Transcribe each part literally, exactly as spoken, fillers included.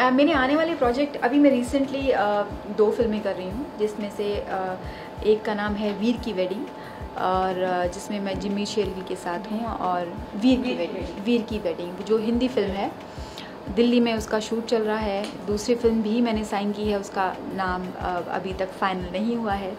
uh, मेरे आने वाले प्रोजेक्ट, अभी मैं रिसेंटली uh, दो फिल्में कर रही हूँ, जिसमें से uh, एक का नाम है वीर की वेडिंग, और uh, जिसमें मैं जिम्मी शेरगिल के साथ हूँ, और वीर की वेडिंग वीर की वेडिंग जो हिंदी फिल्म है, दिल्ली में उसका शूट चल रहा है। दूसरी फिल्म भी मैंने साइन की है, उसका नाम uh, अभी तक फाइनल नहीं हुआ है।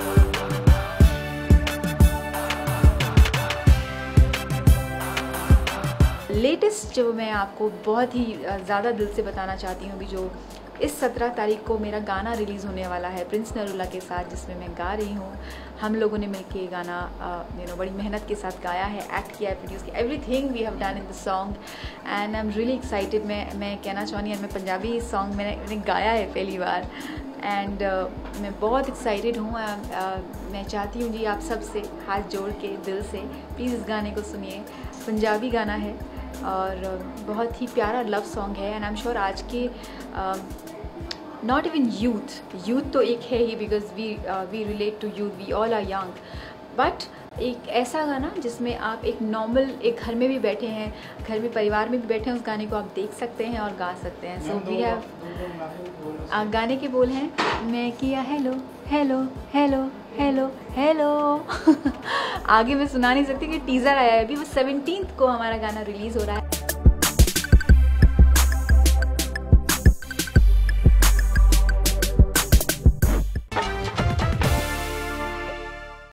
लेटेस्ट जो मैं आपको बहुत ही ज़्यादा दिल से बताना चाहती हूँ, अभी जो इस सत्रह तारीख को मेरा गाना रिलीज़ होने वाला है प्रिंस नरूला के साथ, जिसमें मैं गा रही हूँ। हम लोगों ने मिलके ये गाना यू नो बड़ी मेहनत के साथ गाया है, एक्ट किया है, प्रोड्यूस किया, everything we have done in the song, and I am really excited. मैं मैं कहना चाहूँगी, मैं पंजाबी सॉन्ग मैंने मैंने गाया है पहली बार, एंड uh, मैं बहुत एक्साइटेड हूँ। uh, uh, मैं चाहती हूँ जी आप सब से हाथ जोड़ के दिल से प्लीज़ इस गाने को सुनिए। पंजाबी गाना है और uh, बहुत ही प्यारा लव सॉन्ग है, एंड आई एम श्योर आज के नॉट इवन यूथ यूथ तो एक है ही, because we we relate to youth, we all are young, but एक ऐसा गाना जिसमें आप एक नॉर्मल एक घर में भी बैठे हैं, घर में परिवार में भी बैठे हैं, उस गाने को आप देख सकते हैं और गा सकते हैं। सो वी हैव, गाने के बोल हैं, मैं किया hello hello hello hello hello आगे मैं सुना नहीं सकती कि टीज़र आया है अभी, वो सेवनटीन्थ को हमारा गाना रिलीज़ हो रहा है।